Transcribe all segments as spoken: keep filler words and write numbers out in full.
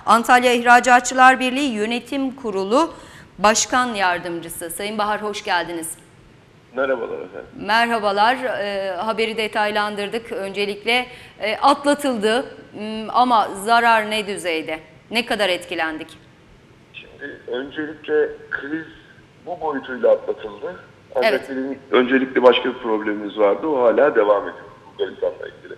Antalya İhracatçılar Birliği Yönetim Kurulu Başkan Yardımcısı. Sayın Bahar, hoş geldiniz. Merhabalar efendim. Merhabalar. E, haberi detaylandırdık. Öncelikle e, atlatıldı ama zarar ne düzeyde? Ne kadar etkilendik? Şimdi öncelikle kriz bu boyutuyla atlatıldı. Ancak Evet. bizim öncelikle başka bir problemimiz vardı. O hala devam ediyor Bulgaristan'la ilgili.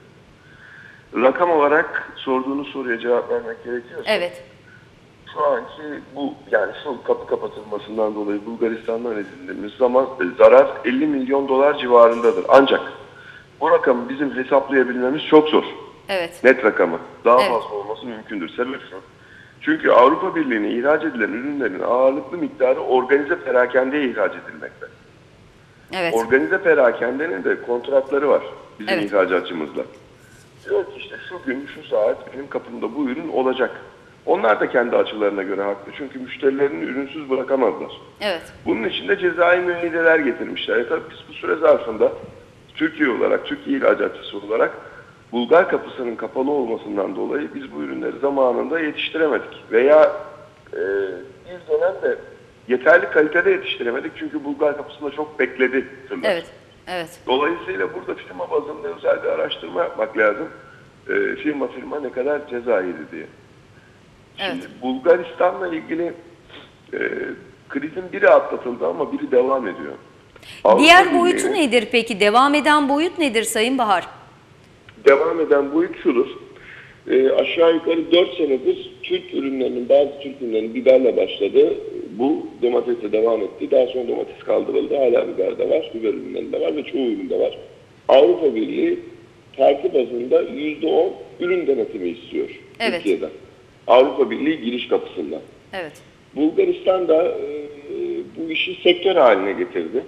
Rakam olarak sorduğunuz soruya cevap vermek gerekiyorsa, Evet. şu anki bu yani şu kapı kapatılmasından dolayı Bulgaristan'dan edindiğimiz zaman e, zarar elli milyon dolar civarındadır. Ancak bu rakamı bizim hesaplayabilmemiz çok zor. Evet. Net rakamı. Daha Evet. fazla olması mümkündür. Sebep şu. Çünkü Avrupa Birliği'ne ihraç edilen ürünlerin ağırlıklı miktarı organize perakendeye ihraç edilmekte. Evet. Organize perakendenin de kontratları var bizim Evet. ihracatçımızla. Diyor ki işte şu gün, şu saat benim kapımda bu ürün olacak. Onlar da kendi açılarına göre haklı. Çünkü müşterilerini ürünsüz bırakamazlar. Evet. Bunun için de cezai müeyyideler getirmişler. E tabii biz bu süre zarfında Türkiye olarak, Türkiye ihracatçısı olarak Bulgar kapısının kapalı olmasından dolayı biz bu ürünleri zamanında yetiştiremedik. Veya e, bir dönemde yeterli kalitede yetiştiremedik. Çünkü Bulgar kapısında çok bekledi tırlar. Evet. Evet. Dolayısıyla burada firma bazında özel bir araştırma yapmak lazım. E, firma firma ne kadar ceza yedi diye. Şimdi Evet. Bulgaristan'la ilgili e, krizin biri atlatıldı ama biri devam ediyor. Avrupa Diğer boyutu Birliği'nin nedir peki? Devam eden boyut nedir Sayın Bahar? devam eden boyut şudur. E, aşağı yukarı dört senedir Türk ürünlerinin, bazı Türk ürünlerinin biberle başladı. Bu domatesle devam etti. Daha sonra domates kaldırıldı. Hala biber de var, biber ürünlerinde var ve çoğu üründe var. Avrupa Birliği parti bazında yüzde on ürün denetimi istiyor Evet. Türkiye'den. Avrupa Birliği giriş kapısından. Evet. Bulgaristan da e, bu işi sektör haline getirdi.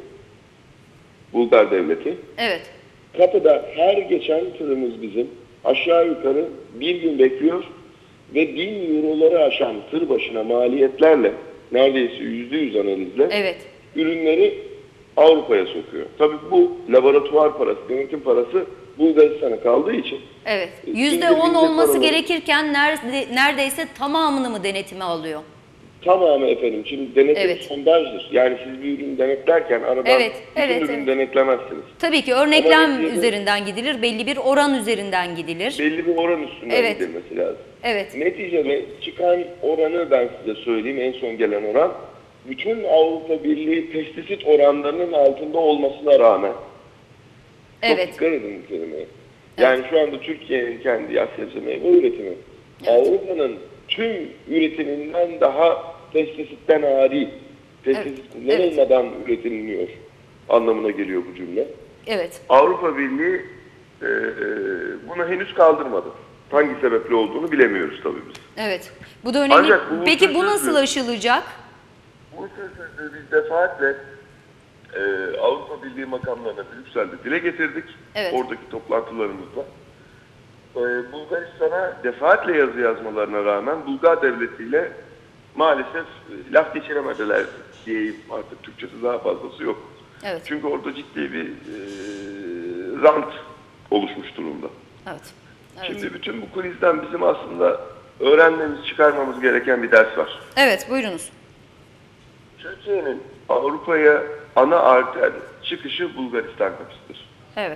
Bulgar devleti. Evet. Kapıda her geçen tırımız bizim aşağı yukarı bir gün bekliyor ve bin euroları aşan tır başına maliyetlerle, neredeyse yüzde yüz analizle Evet. ürünleri Avrupa'ya sokuyor. Tabii bu laboratuvar parası, denetim parası Bulgaristan'a kaldığı için. Evet. e, Yüzde on indirdiğinde olması paraları- gerekirken nerede, neredeyse tamamını mı denetime alıyor? Tamamı efendim. Şimdi denetim Evet. sondajdır. Yani siz bir ürün denetlerken aradan Evet, bütün evet, ürün evet. denetlemezsiniz. Tabii ki örneklem Ama neticede- üzerinden gidilir, belli bir oran üzerinden gidilir. Belli bir oran üstünden Evet. gidilmesi lazım. Evet. Neticede çıkan oranı ben size söyleyeyim, en son gelen oran bütün Avrupa Birliği pestisit oranlarının altında olmasına rağmen. Evet. Çok dikkat edin bu kelimeye. Yani şu anda Türkiye'nin kendi yaz sebze meyve üretimi Avrupa'nın tüm üretiminden daha pestisitten ari, pestisit Evet. kullanılmadan üretilmiyor anlamına geliyor bu cümle. Evet. Avrupa Birliği e, bunu henüz kaldırmadı. Hangi sebeple olduğunu bilemiyoruz tabii biz. Evet. Bu da önemli. Ancak bu Peki bu usulsüzlüğü- nasıl aşılacak? Bu sözsüzlüğü biz defaatle e, Avrupa Birliği makamlarına Brüksel'de dile getirdik. Evet. Oradaki toplantılarımızda. E, Bulgaristan'a defaatle yazı yazmalarına rağmen Bulgar devletiyle maalesef e, laf geçiremediler diyeyim, artık Türkçesi daha fazlası yok. Evet. Çünkü orada ciddi bir e, rant oluşmuş durumda. Evet. Evet. Şimdi bütün bu krizden bizim aslında öğrenmemiz, çıkarmamız gereken bir ders var. Evet, buyurunuz. Türkiye'nin Avrupa'ya ana arter çıkışı Bulgaristan kapısıdır. Evet.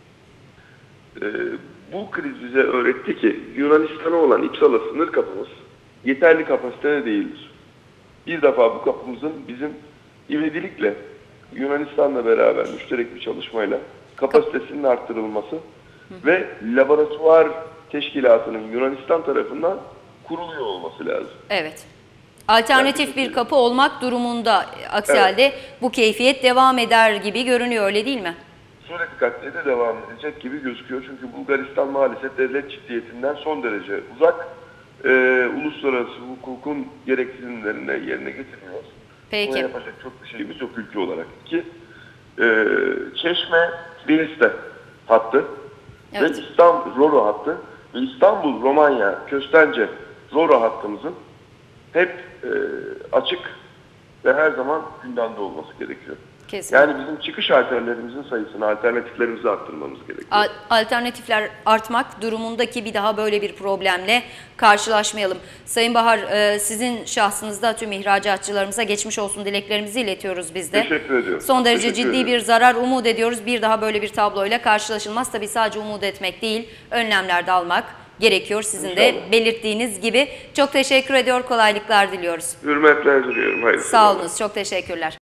Ee, bu kriz bize öğretti ki Yunanistan'a olan İpsala sınır kapımız yeterli kapasitede değildir. Bir defa bu kapımızın bizim ivedilikle Yunanistan'la beraber müşterek bir çalışmayla kapasitesinin arttırılması ve laboratuvar teşkilatının Yunanistan tarafından kuruluyor olması lazım. Evet. Alternatif Yani- bir kapı olmak durumunda. Aksi Evet. halde bu keyfiyet devam eder gibi görünüyor, öyle değil mi? Sürekli katliye de devam edecek gibi gözüküyor. Çünkü Bulgaristan maalesef devlet ciddiyetinden son derece uzak. Ee, uluslararası hukukun gereksinimlerini yerine getirmiyor. Buna Peki. yapacak çok bir şeyimiz yok ülke olarak. İki, e, Çeşme Biriste hattı Evet. ve İstanbul Roro hattı ve İstanbul Romanya Köstence Roro hattımızın hep e, açık ve her zaman gündemde olması gerekiyor. Kesinlikle. Yani bizim çıkış alterlerimizin sayısını, alternatiflerimizi arttırmamız gerekiyor. A- Alternatifler artmak durumundaki bir daha böyle bir problemle karşılaşmayalım. Sayın Bahar, e, sizin şahsınızda tüm ihracatçılarımıza geçmiş olsun dileklerimizi iletiyoruz biz de. Teşekkür ediyorum. Son derece Teşekkür ciddi ederim. bir zarar umut ediyoruz. Bir daha böyle bir tabloyla karşılaşılmaz. Tabii sadece umut etmek değil, önlemler de almak gerekiyor. Sizin de İnşallah. belirttiğiniz gibi. Çok teşekkür ediyor, kolaylıklar diliyoruz. Hürmetler diliyorum. Hayırlı Sağ sabahlar. olunuz, çok teşekkürler.